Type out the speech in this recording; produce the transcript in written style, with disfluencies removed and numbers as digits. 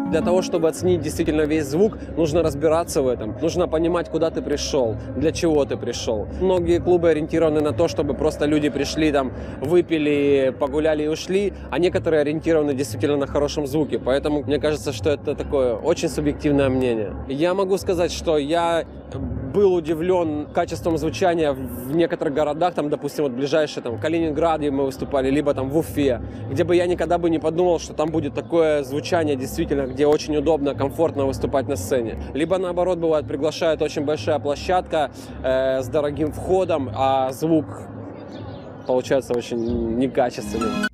Для того, чтобы оценить действительно весь звук, нужно разбираться в этом. Нужно понимать, куда ты пришел, для чего ты пришел. Многие клубы ориентированы на то, чтобы просто люди пришли, там, выпили, погуляли и ушли, а некоторые ориентированы действительно на хорошем звуке. Поэтому мне кажется, что это такое очень субъективное мнение. Я могу сказать, что я был удивлен качеством звучания в некоторых городах, там, допустим, вот ближайшие, там, в Калининграде мы выступали, либо там в Уфе, где бы я никогда бы не подумал, что там будет такое звучание действительно, где очень удобно, комфортно выступать на сцене. Либо наоборот, бывает, приглашают очень большая площадка с дорогим входом, а звук получается очень некачественным.